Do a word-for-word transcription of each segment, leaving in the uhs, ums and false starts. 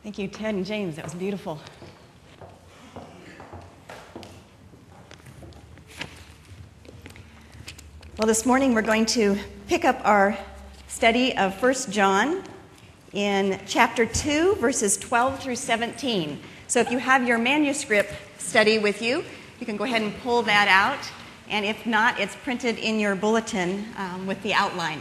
Thank you, Ted and James. That was beautiful. Well, this morning we're going to pick up our study of First John in chapter two, verses twelve through seventeen. So if you have your manuscript study with you, you can go ahead and pull that out. And if not, it's printed in your bulletin um, with the outline.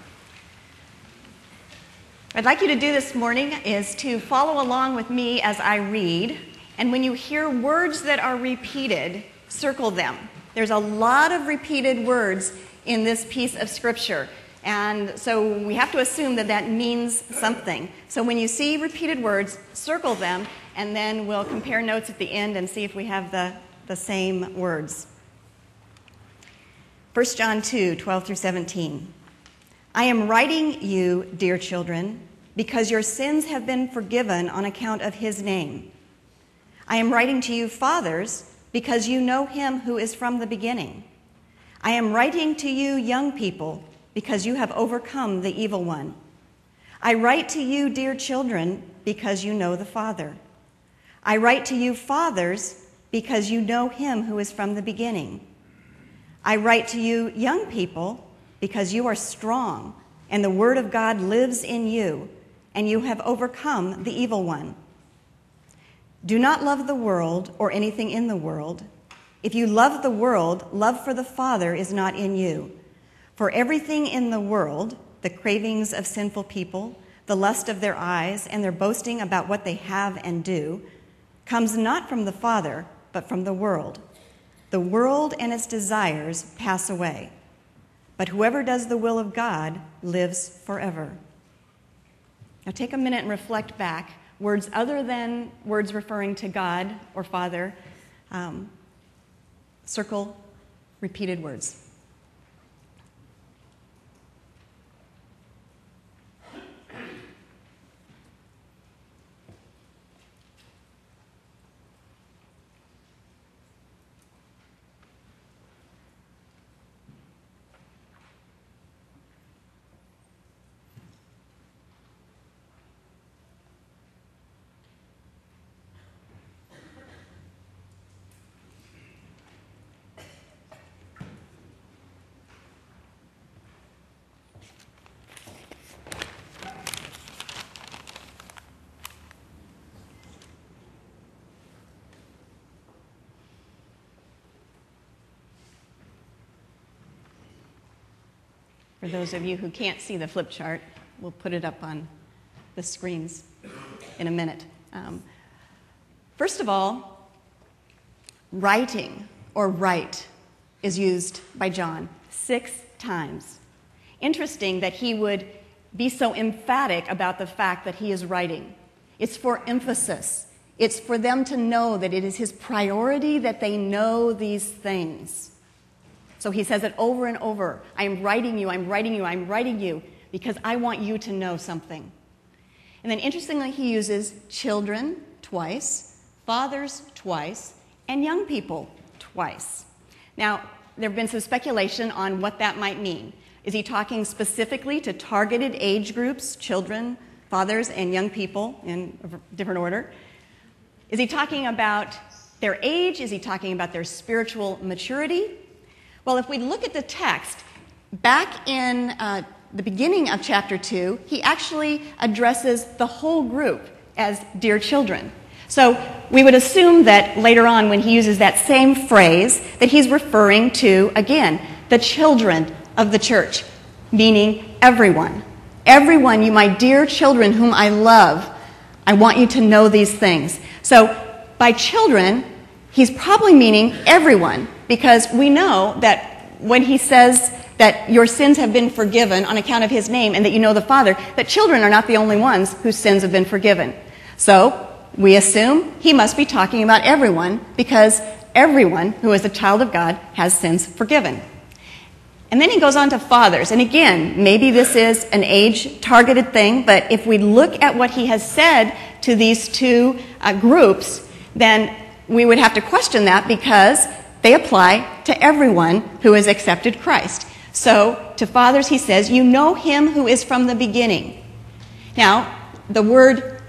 What I'd like you to do this morning is to follow along with me as I read. And when you hear words that are repeated, circle them. There's a lot of repeated words in this piece of Scripture. And so we have to assume that that means something. So when you see repeated words, circle them, and then we'll compare notes at the end and see if we have the, the same words. First John two, twelve through seventeen. I am writing you, dear children, because your sins have been forgiven on account of his name. I am writing to you, fathers, because you know him who is from the beginning. I am writing to you, young people, because you have overcome the evil one. I write to you, dear children, because you know the Father. I write to you, fathers, because you know him who is from the beginning. I write to you, young people, because you are strong, and the word of God lives in you, and you have overcome the evil one. Do not love the world or anything in the world. If you love the world, love for the Father is not in you. For everything in the world, the cravings of sinful people, the lust of their eyes, and their boasting about what they have and do, comes not from the Father, but from the world. The world and its desires pass away, but whoever does the will of God lives forever. Now take a minute and reflect back. Words other than words referring to God or Father, um, circle repeated words. For those of you who can't see the flip chart, we'll put it up on the screens in a minute. Um, first of all, writing or write is used by John six times. Interesting that he would be so emphatic about the fact that he is writing. It's for emphasis. It's for them to know that it is his priority that they know these things. So he says it over and over. I am writing you, I'm writing you, I'm writing you, because I want you to know something. And then interestingly, he uses children twice, fathers twice, and young people twice. Now, there have been some speculation on what that might mean. Is he talking specifically to targeted age groups, children, fathers, and young people in a different order? Is he talking about their age? Is he talking about their spiritual maturity? Well, if we look at the text, back in uh, the beginning of chapter two, he actually addresses the whole group as dear children. So we would assume that later on when he uses that same phrase, that he's referring to, again, the children of the church, meaning everyone. Everyone, you my dear children whom I love, I want you to know these things. So by children, he's probably meaning everyone, because we know that when he says that your sins have been forgiven on account of his name and that you know the Father, that children are not the only ones whose sins have been forgiven. So we assume he must be talking about everyone, because everyone who is a child of God has sins forgiven. And then he goes on to fathers. And again, maybe this is an age-targeted thing, but if we look at what he has said to these two uh, groups, then we would have to question that, because they apply to everyone who has accepted Christ. So, to fathers, he says, you know him who is from the beginning. Now, the word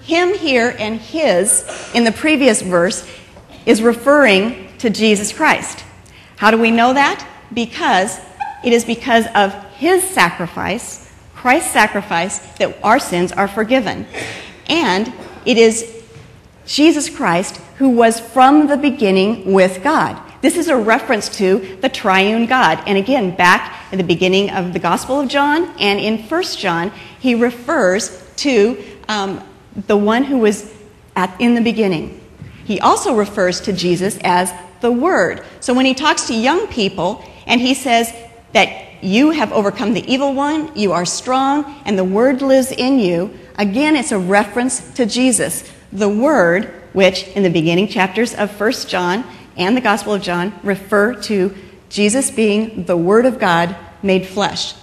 him here and his in the previous verse is referring to Jesus Christ. How do we know that? Because it is because of his sacrifice, Christ's sacrifice, that our sins are forgiven. And it is Jesus Christ who was from the beginning with God. This is a reference to the triune God. And again, back at the beginning of the Gospel of John and in First John, he refers to um, the one who was at, in the beginning. He also refers to Jesus as the Word. So when he talks to young people and he says that you have overcome the evil one, you are strong, and the Word lives in you, again, it's a reference to Jesus, the Word, which in the beginning chapters of First John and the Gospel of John refer to Jesus being the Word of God made flesh.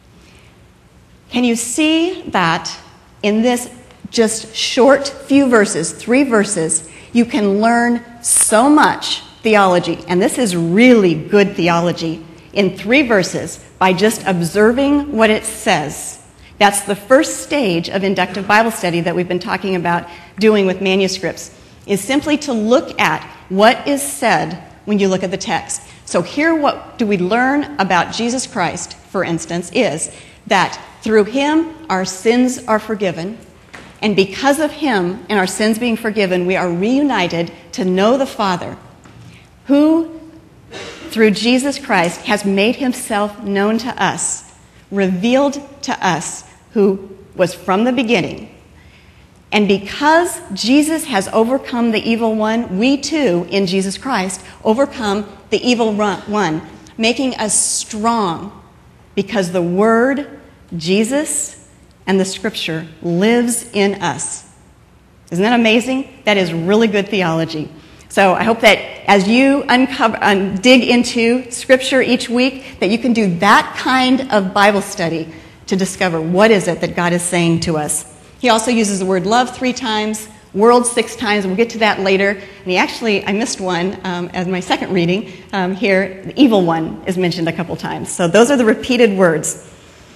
Can you see that in this just short few verses, three verses, you can learn so much theology, and this is really good theology, in three verses by just observing what it says. That's the first stage of inductive Bible study that we've been talking about doing with manuscripts, is simply to look at what is said when you look at the text. So here what do we learn about Jesus Christ, for instance, is that through him our sins are forgiven, and because of him and our sins being forgiven, we are reunited to know the Father, who through Jesus Christ has made himself known to us, revealed to us, who was from the beginning. And because Jesus has overcome the evil one, we too, in Jesus Christ, overcome the evil one, making us strong because the Word, Jesus, and the Scripture lives in us. Isn't that amazing? That is really good theology. So I hope that as you uncover, um, dig into Scripture each week, that you can do that kind of Bible study to discover what is it that God is saying to us. He also uses the word love three times, world six times, and we'll get to that later. And he actually, I missed one um, as my second reading um, here. The evil one is mentioned a couple times. So those are the repeated words.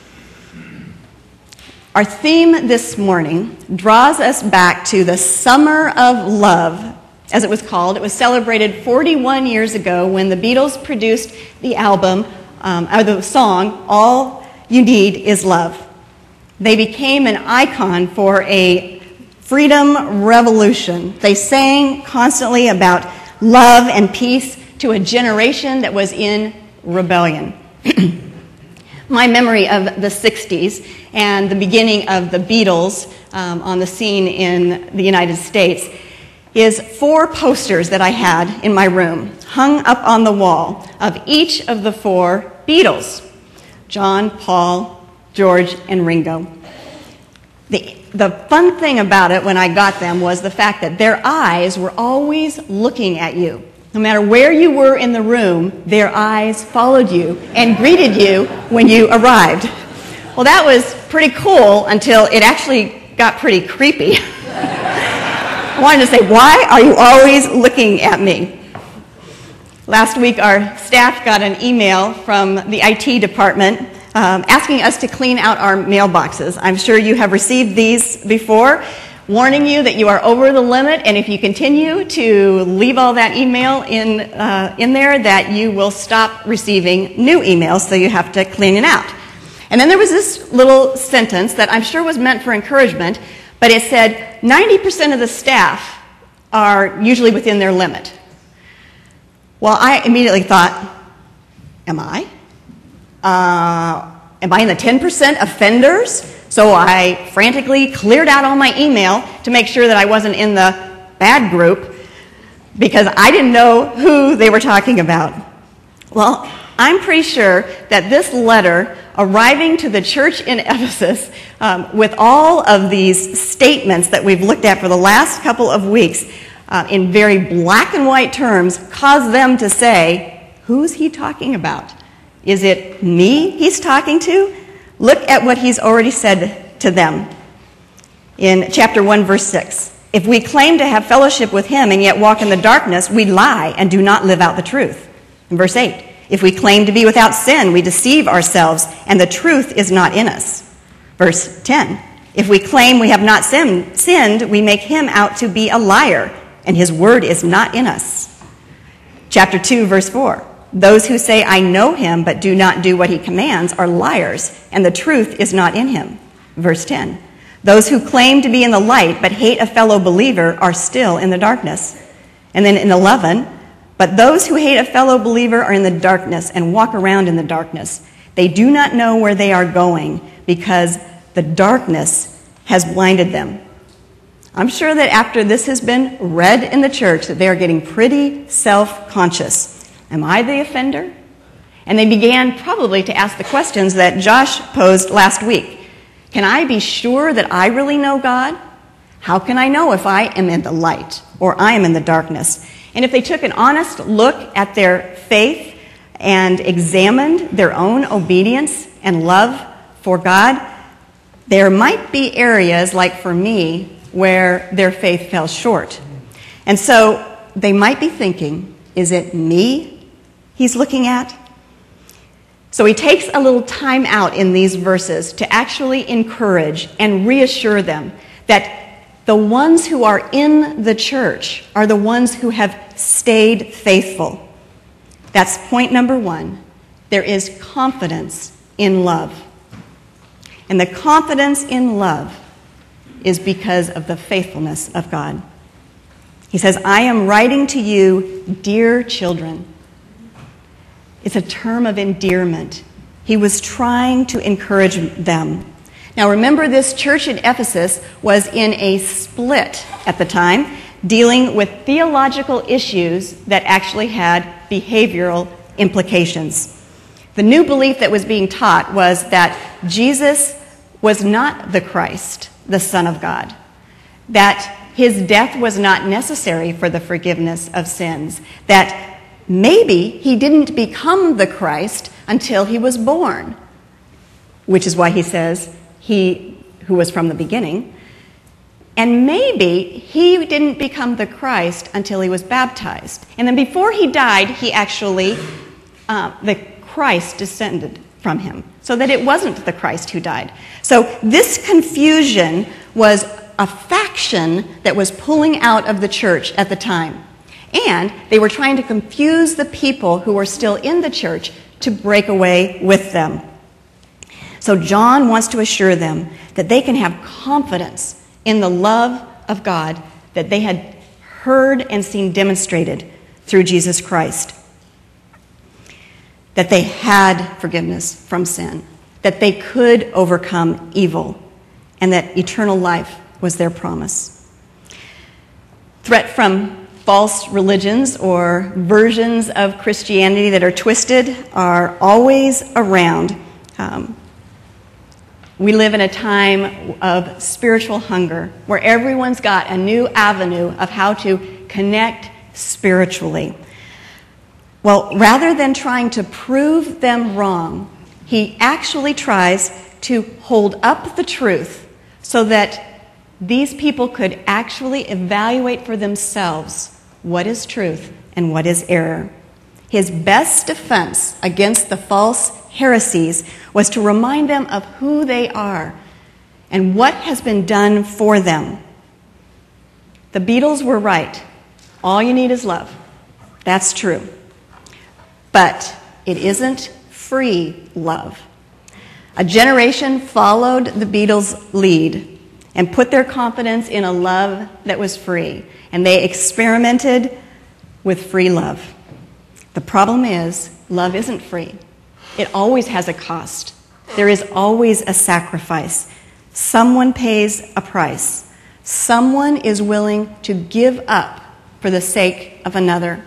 Our theme this morning draws us back to the Summer of Love, as it was called. It was celebrated forty-one years ago when the Beatles produced the album, um, or the song, All You Need Is Love. They became an icon for a freedom revolution. They sang constantly about love and peace to a generation that was in rebellion. My memory of the sixties and the beginning of the Beatles um, on the scene in the United States is four posters that I had in my room, hung up on the wall, of each of the four Beatles: John, Paul, George, and Ringo. The, the fun thing about it when I got them was the fact that their eyes were always looking at you. No matter where you were in the room, their eyes followed you and greeted you when you arrived. Well, that was pretty cool until it actually got pretty creepy. I wanted to say, why are you always looking at me? Last week, our staff got an email from the I T department um, asking us to clean out our mailboxes. I'm sure you have received these before, warning you that you are over the limit, and if you continue to leave all that email in, uh, in there, that you will stop receiving new emails, so you have to clean it out. And then there was this little sentence that I'm sure was meant for encouragement, but it said, ninety percent of the staff are usually within their limit. Well, I immediately thought, am I? Uh, am I in the ten percent offenders? So I frantically cleared out all my email to make sure that I wasn't in the bad group, because I didn't know who they were talking about. Well, I'm pretty sure that this letter arriving to the church in Ephesus um, with all of these statements that we've looked at for the last couple of weeks uh, in very black and white terms caused them to say, who's he talking about? Is it me he's talking to? Look at what he's already said to them in chapter one, verse six. If we claim to have fellowship with him and yet walk in the darkness, we lie and do not live out the truth. In verse eight, if we claim to be without sin, we deceive ourselves and the truth is not in us. Verse ten, If we claim we have not sin, sinned, we make him out to be a liar, and his word is not in us. Chapter two, verse four. Those who say, I know him, but do not do what he commands are liars, and the truth is not in him. Verse ten. Those who claim to be in the light, but hate a fellow believer are still in the darkness. And then in eleven, but those who hate a fellow believer are in the darkness and walk around in the darkness. They do not know where they are going because the darkness has blinded them. I'm sure that after this has been read in the church that they are getting pretty self-conscious. Am I the offender? And they began probably to ask the questions that Josh posed last week. Can I be sure that I really know God? How can I know if I am in the light or I am in the darkness? And if they took an honest look at their faith and examined their own obedience and love for God, there might be areas, like for me, where their faith fell short. And so they might be thinking, is it me he's looking at? So he takes a little time out in these verses to actually encourage and reassure them that the ones who are in the church are the ones who have stayed faithful. That's point number one. There is confidence in love. And the confidence in love is because of the faithfulness of God. He says, I am writing to you, dear children. It's a term of endearment. He was trying to encourage them. Now remember, this church in Ephesus was in a split at the time, dealing with theological issues that actually had behavioral implications. The new belief that was being taught was that Jesus was not the Christ, the Son of God, that his death was not necessary for the forgiveness of sins, that maybe he didn't become the Christ until he was born, which is why he says, he who was from the beginning. And maybe he didn't become the Christ until he was baptized. And then before he died, he actually, uh, the Christ descended from him, so that it wasn't the Christ who died. So this confusion was a faction that was pulling out of the church at the time. And they were trying to confuse the people who were still in the church to break away with them. So John wants to assure them that they can have confidence in the love of God that they had heard and seen demonstrated through Jesus Christ. That they had forgiveness from sin, that they could overcome evil, and that eternal life was their promise. Threat from false religions or versions of Christianity that are twisted are always around. Um, we live in a time of spiritual hunger where everyone's got a new avenue of how to connect spiritually. Well, rather than trying to prove them wrong, he actually tries to hold up the truth so that these people could actually evaluate for themselves what is truth and what is error. His best defense against the false heresies was to remind them of who they are and what has been done for them. The Beatles were right. All you need is love. That's true. But it isn't free love. A generation followed the Beatles' lead and put their confidence in a love that was free. And they experimented with free love. The problem is, love isn't free. It always has a cost. There is always a sacrifice. Someone pays a price. Someone is willing to give up for the sake of another.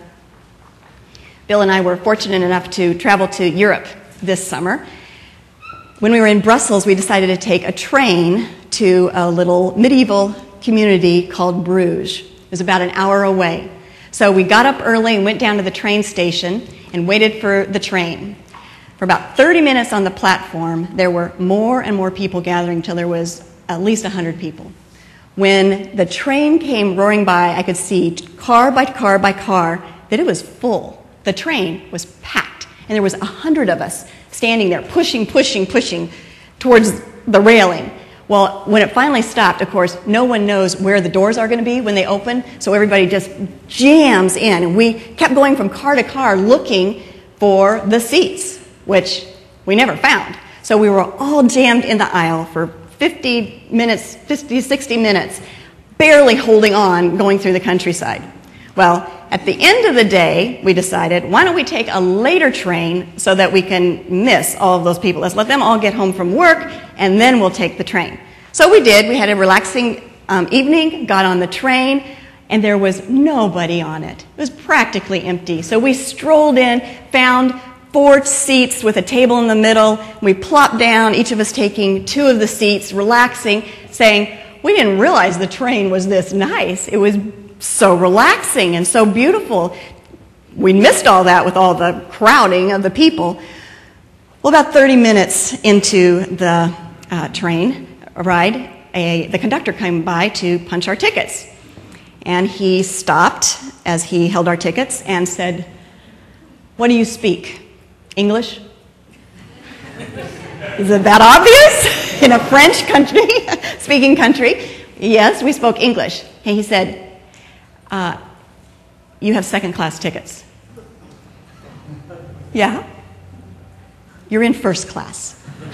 Bill and I were fortunate enough to travel to Europe this summer. When we were in Brussels, we decided to take a train to a little medieval community called Bruges. It was about an hour away. So we got up early and went down to the train station and waited for the train. For about thirty minutes on the platform, there were more and more people gathering until there was at least one hundred people. When the train came roaring by, I could see car by car by car that it was full. The train was packed, and there was a hundred of us standing there pushing, pushing, pushing towards the railing. Well, when it finally stopped, of course, no one knows where the doors are going to be when they open, so everybody just jams in. And we kept going from car to car looking for the seats, which we never found. So we were all jammed in the aisle for fifty minutes, fifty, sixty minutes, barely holding on, going through the countryside. Well, at the end of the day, we decided, why don't we take a later train so that we can miss all of those people? Let's let them all get home from work, and then we'll take the train. So we did. We had a relaxing um, evening, got on the train, and there was nobody on it. It was practically empty. So we strolled in, found four seats with a table in the middle. We plopped down, each of us taking two of the seats, relaxing, saying, we didn't realize the train was this nice. It was so relaxing and so beautiful. We missed all that with all the crowding of the people. Well, about thirty minutes into the uh, train ride, a, the conductor came by to punch our tickets. And he stopped as he held our tickets and said, what do you speak? English? Is it that obvious? In a French country, speaking country? Yes, we spoke English. And he said, Uh, you have second-class tickets. Yeah? You're in first class.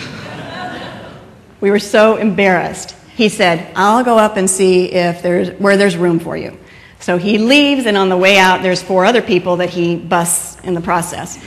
We were so embarrassed. He said, I'll go up and see if there's, where there's room for you. So he leaves, and on the way out, there's four other people that he busts in the process.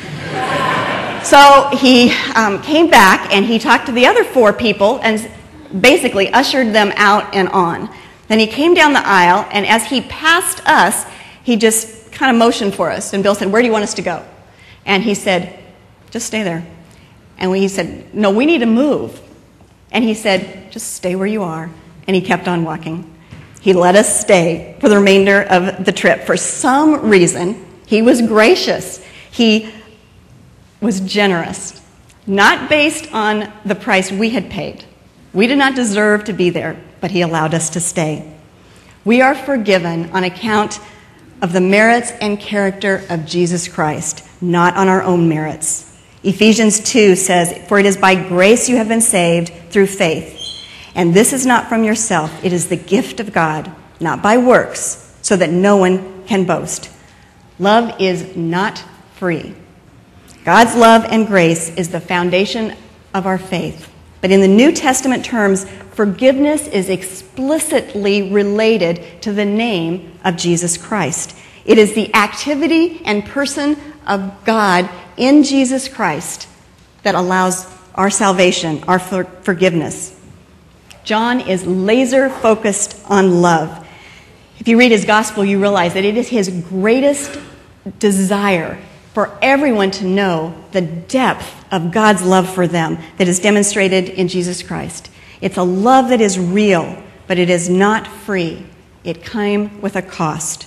So he um, came back, and he talked to the other four people and basically ushered them out and on. Then he came down the aisle, and as he passed us, he just kind of motioned for us. And Bill said, where do you want us to go? And he said, just stay there. And we, he said, no, we need to move. And he said, just stay where you are. And he kept on walking. He let us stay for the remainder of the trip. For some reason, he was gracious. He was generous, not based on the price we had paid. We did not deserve to be there, but he allowed us to stay. We are forgiven on account of the merits and character of Jesus Christ, not on our own merits. Ephesians two says, for it is by grace you have been saved through faith. And this is not from yourself, it is the gift of God, not by works, so that no one can boast. Love is not free. God's love and grace is the foundation of our faith. But in the New Testament terms, forgiveness is explicitly related to the name of Jesus Christ. It is the activity and person of God in Jesus Christ that allows our salvation, our for- forgiveness. John is laser focused on love. If you read his gospel, you realize that it is his greatest desire for everyone to know the depth of God's love for them that is demonstrated in Jesus Christ. It's a love that is real, but it is not free. It came with a cost.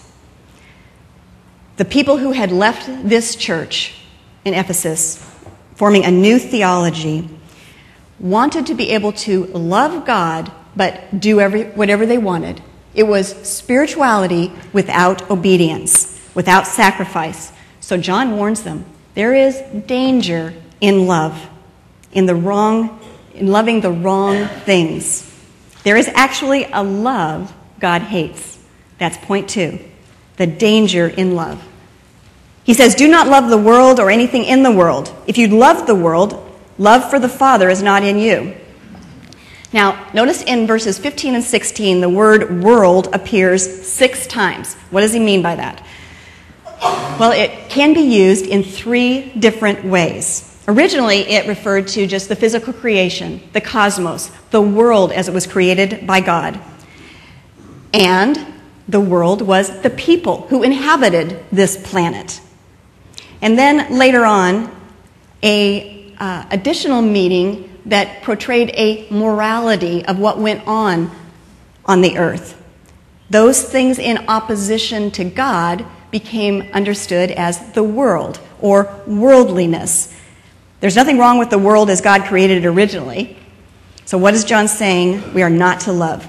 The people who had left this church in Ephesus, forming a new theology, wanted to be able to love God, but do every, whatever they wanted. It was spirituality without obedience, without sacrifice. So John warns them, there is danger in love, in the wrong, in loving the wrong things. There is actually a love God hates. That's point two, the danger in love. He says, do not love the world or anything in the world. If you love the world, love for the Father is not in you. Now, notice in verses fifteen and sixteen, the word world appears six times. What does he mean by that? Well, it can be used in three different ways. Originally, it referred to just the physical creation, the cosmos, the world as it was created by God. And the world was the people who inhabited this planet. And then later on, a uh, additional meaning that portrayed a morality of what went on on the earth. Those things in opposition to God became understood as the world or worldliness. There's nothing wrong with the world as God created it originally. So what is John saying we are not to love?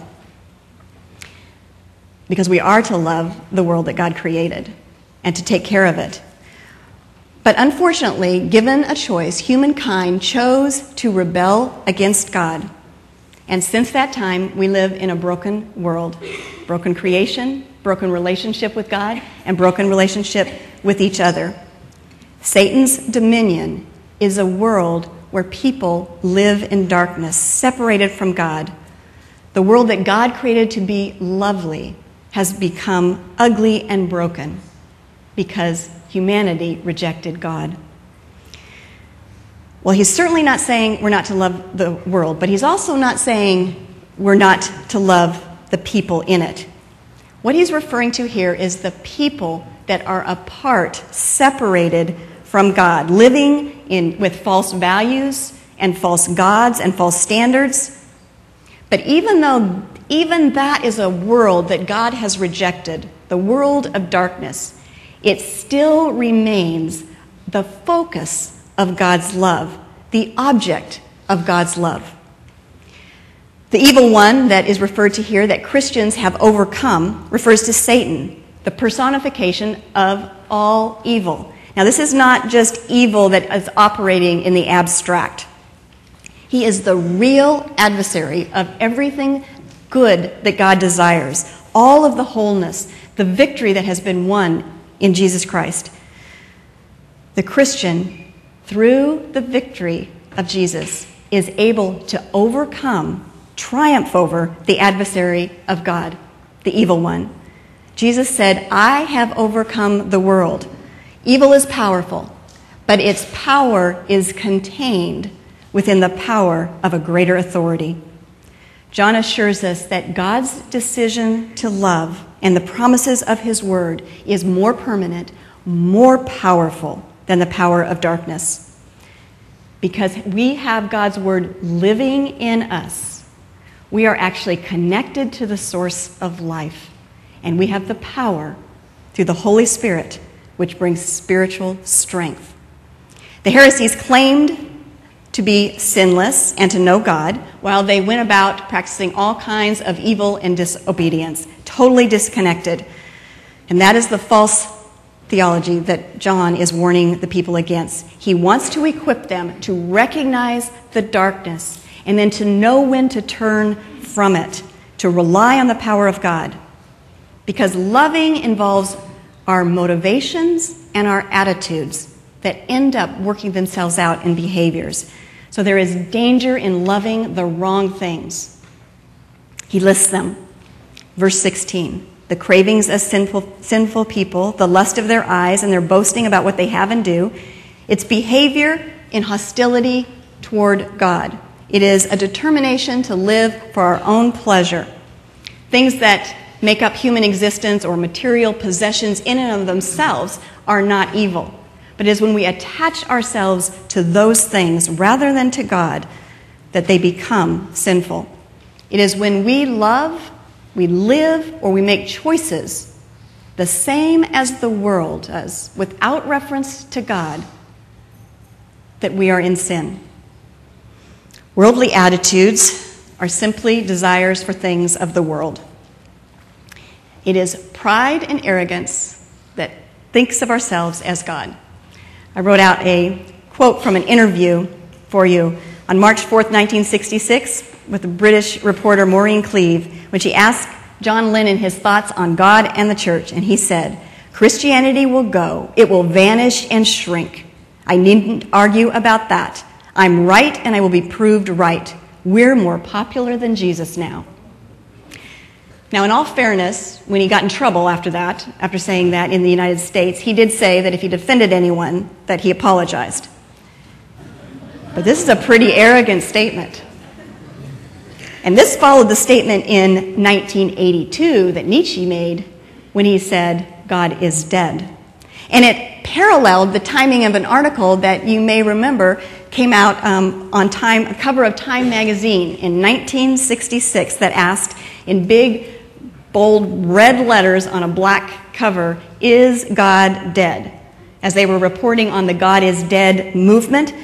Because we are to love the world that God created and to take care of it. But unfortunately, given a choice, humankind chose to rebel against God. And since that time, we live in a broken world. Broken creation, broken relationship with God, and broken relationship with each other. Satan's dominion is a world where people live in darkness, separated from God. The world that God created to be lovely has become ugly and broken because humanity rejected God. Well, he's certainly not saying we're not to love the world, but he's also not saying we're not to love the people in it. What he's referring to here is the people that are apart, separated from God, living in, with false values and false gods and false standards. But even though even that is a world that God has rejected, the world of darkness, it still remains the focus of God's love, the object of God's love. The evil one that is referred to here that Christians have overcome refers to Satan, the personification of all evil. Now, this is not just evil that is operating in the abstract. He is the real adversary of everything good that God desires, all of the wholeness, the victory that has been won in Jesus Christ. The Christian, through the victory of Jesus, is able to overcome, triumph over the adversary of God, the evil one. Jesus said, I have overcome the world. Evil is powerful, but its power is contained within the power of a greater authority. John assures us that God's decision to love and the promises of his word is more permanent, more powerful than the power of darkness. Because we have God's word living in us, we are actually connected to the source of life, and we have the power through the Holy Spirit, which brings spiritual strength. The heresies claimed to be sinless and to know God, while they went about practicing all kinds of evil and disobedience, totally disconnected. And that is the false theology that John is warning the people against. He wants to equip them to recognize the darkness and then to know when to turn from it, to rely on the power of God. Because loving involves our motivations and our attitudes that end up working themselves out in behaviors. So there is danger in loving the wrong things. He lists them. Verse sixteen, the cravings of sinful, sinful people, the lust of their eyes, and their boasting about what they have and do. It's behavior in hostility toward God. It is a determination to live for our own pleasure. Things that make up human existence or material possessions in and of themselves are not evil. But it is when we attach ourselves to those things rather than to God that they become sinful. It is when we love, we live, or we make choices the same as the world does, without reference to God, that we are in sin. Worldly attitudes are simply desires for things of the world. It is pride and arrogance that thinks of ourselves as God. I wrote out a quote from an interview for you on March fourth, nineteen sixty-six, with the British reporter Maureen Cleave, when she asked John Lennon his thoughts on God and the church, and he said, "Christianity will go. It will vanish and shrink. I needn't argue about that. I'm right, and I will be proved right. We're more popular than Jesus now." Now, in all fairness, when he got in trouble after that, after saying that in the United States, he did say that if he offended anyone, that he apologized. But this is a pretty arrogant statement. And this followed the statement in nineteen eighty-two that Nietzsche made when he said, "God is dead." And it paralleled the timing of an article that you may remember came out um, on Time, a cover of Time magazine in nineteen sixty-six that asked in big, bold red letters on a black cover, "Is God dead?" As they were reporting on the God is Dead movement.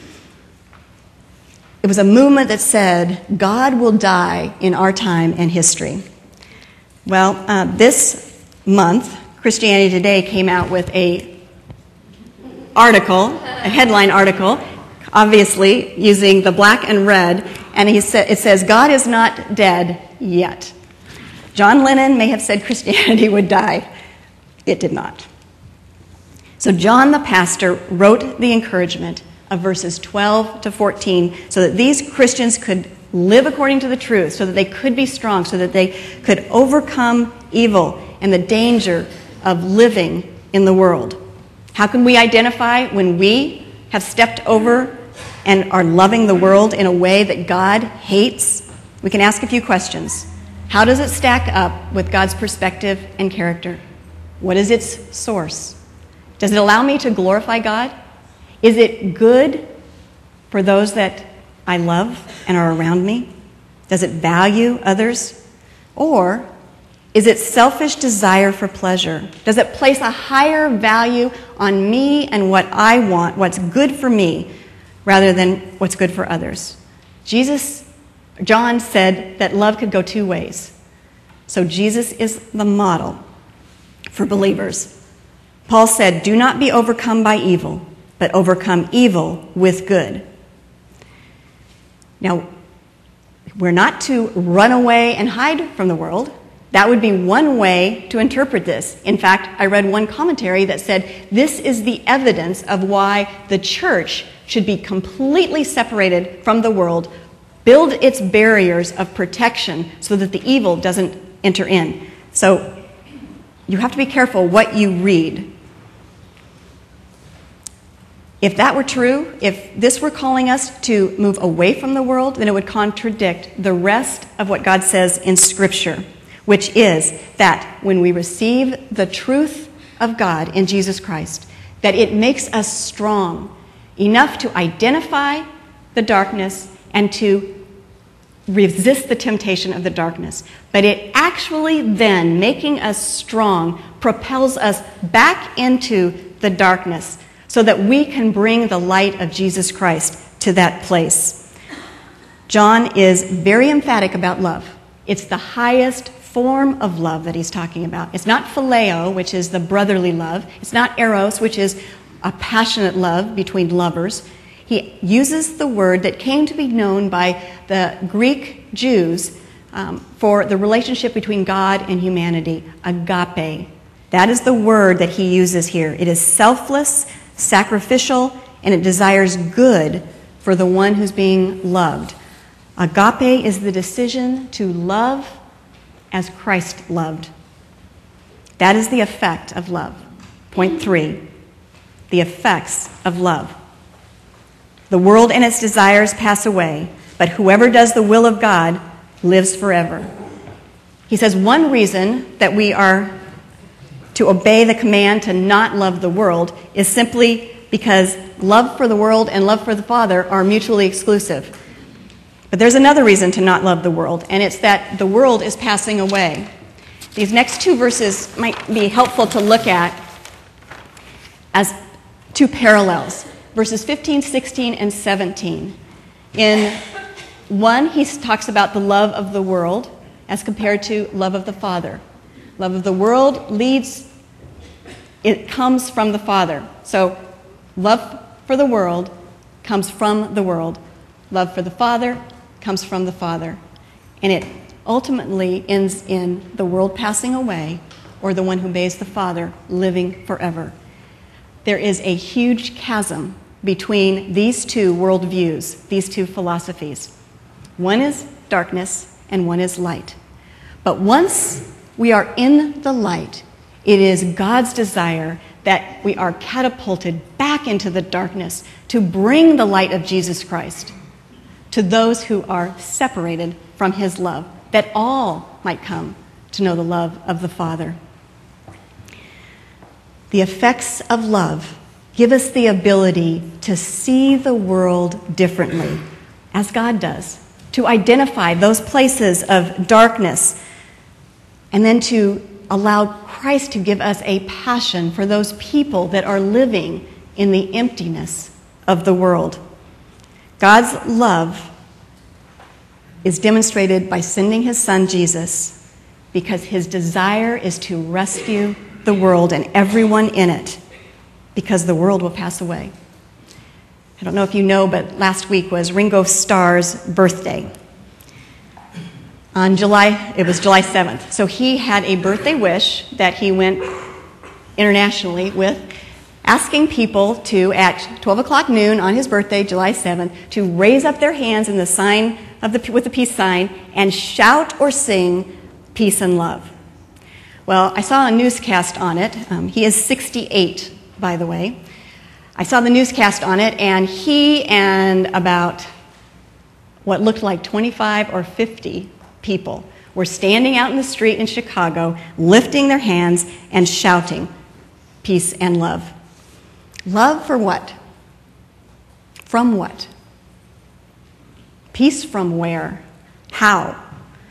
It was a movement that said, God will die in our time and history. Well, uh, this month, Christianity Today came out with a article, a headline article, obviously using the black and red, and he sa- it says, God is not dead yet. John Lennon may have said Christianity would die. It did not. So John the pastor wrote the encouragement of verses twelve to fourteen so that these Christians could live according to the truth, so that they could be strong, so that they could overcome evil and the danger of living in the world. How can we identify when we have stepped over and are loving the world in a way that God hates? We can ask a few questions. How does it stack up with God's perspective and character? What is its source? Does it allow me to glorify God? Is it good for those that I love and are around me? Does it value others? Or is it selfish desire for pleasure? Does it place a higher value on me and what I want, what's good for me, rather than what's good for others? Jesus, John said that love could go two ways. So Jesus is the model for believers. Paul said, do not be overcome by evil, but overcome evil with good. Now, we're not to run away and hide from the world. That would be one way to interpret this. In fact, I read one commentary that said this is the evidence of why the church should be completely separated from the world, build its barriers of protection so that the evil doesn't enter in. So you have to be careful what you read. If that were true, if this were calling us to move away from the world, then it would contradict the rest of what God says in Scripture, which is that when we receive the truth of God in Jesus Christ, that it makes us strong enough to identify the darkness and to resist the temptation of the darkness. But it actually then, making us strong, propels us back into the darkness so that we can bring the light of Jesus Christ to that place. John is very emphatic about love. It's the highest form of love that he's talking about. It's not phileo, which is the brotherly love. It's not eros, which is a passionate love between lovers. He uses the word that came to be known by the Greek Jews um, for the relationship between God and humanity, agape. That is the word that he uses here. It is selfless, sacrificial, and it desires good for the one who's being loved. Agape is the decision to love as Christ loved. That is the effect of love. Point three, the effects of love. The world and its desires pass away, but whoever does the will of God lives forever. He says one reason that we are to obey the command to not love the world is simply because love for the world and love for the Father are mutually exclusive. But there's another reason to not love the world, and it's that the world is passing away. These next two verses might be helpful to look at as two parallels. Verses fifteen, sixteen, and seventeen. In one, he talks about the love of the world as compared to love of the Father. Love of the world leads, it comes from the Father. So love for the world comes from the world. Love for the Father comes from the Father. And it ultimately ends in the world passing away or the one who obeys the Father living forever. There is a huge chasm between these two worldviews, these two philosophies. One is darkness and one is light. But once we are in the light, it is God's desire that we are catapulted back into the darkness to bring the light of Jesus Christ to those who are separated from his love, that all might come to know the love of the Father. The effects of love give us the ability to see the world differently, as God does, to identify those places of darkness, and then to allow Christ to give us a passion for those people that are living in the emptiness of the world. God's love is demonstrated by sending his son Jesus, because his desire is to rescue the world and everyone in it, because the world will pass away. I don't know if you know, but last week was Ringo Starr's birthday. On July, it was July seventh. So he had a birthday wish that he went internationally with, asking people to, at twelve o'clock noon on his birthday, July seventh, to raise up their hands in the sign of the, with the peace sign and shout or sing peace and love. Well, I saw a newscast on it. Um, he is sixty-eight, by the way. I saw the newscast on it, and he and about what looked like twenty-five or fifty people were standing out in the street in Chicago, lifting their hands and shouting peace and love. Love for what? From what? Peace from where? How?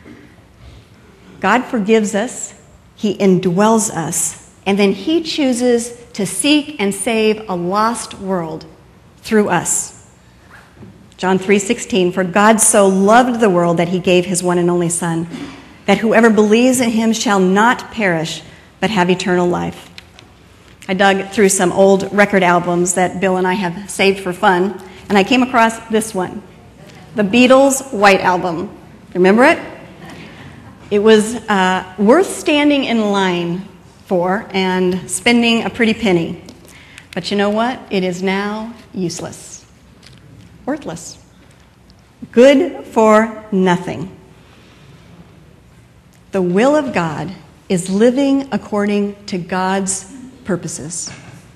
God forgives us, He indwells us, and then He chooses to seek and save a lost world through us. John three sixteen, for God so loved the world that He gave His one and only Son, that whoever believes in Him shall not perish, but have eternal life. I dug through some old record albums that Bill and I have saved for fun, and I came across this one, the Beatles' White Album. Remember it? It was uh, worth standing in line for and spending a pretty penny. But you know what? It is now useless, worthless, good for nothing. The will of God is living according to God's purposes.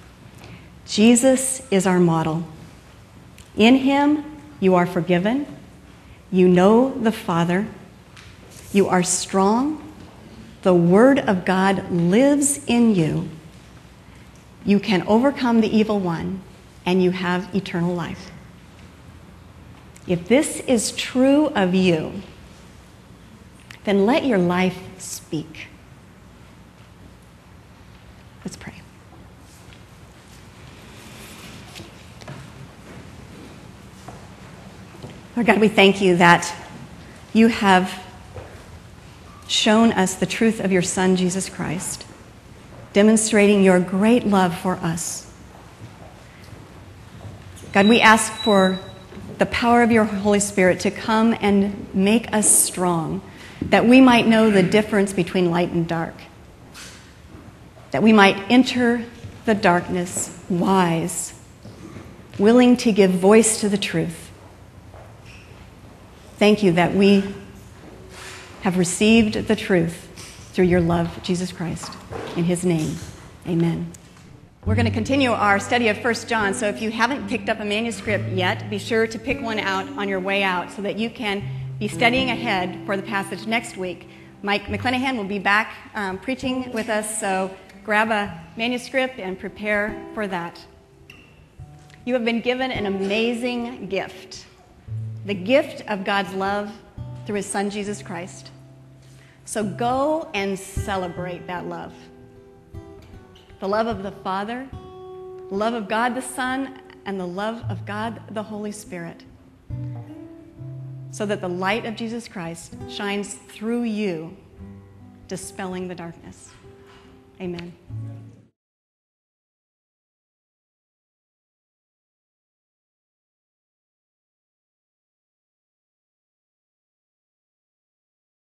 Jesus is our model. In Him, you are forgiven. You know the Father. You are strong. The Word of God lives in you. You can overcome the evil one, and you have eternal life. If this is true of you, then let your life speak. Let's pray. Lord God, we thank you that you have shown us the truth of your Son, Jesus Christ, demonstrating your great love for us. God, we ask for the power of your Holy Spirit to come and make us strong, that we might know the difference between light and dark, that we might enter the darkness wise, willing to give voice to the truth. Thank you that we have received the truth through your love, Jesus Christ. In His name, amen. We're going to continue our study of First John, so if you haven't picked up a manuscript yet, be sure to pick one out on your way out so that you can be studying ahead for the passage next week. Mike McClanahan will be back um, preaching with us, so grab a manuscript and prepare for that. You have been given an amazing gift, the gift of God's love through His Son, Jesus Christ. So go and celebrate that love. The love of the Father, the love of God the Son, and the love of God the Holy Spirit. So that the light of Jesus Christ shines through you, dispelling the darkness. Amen.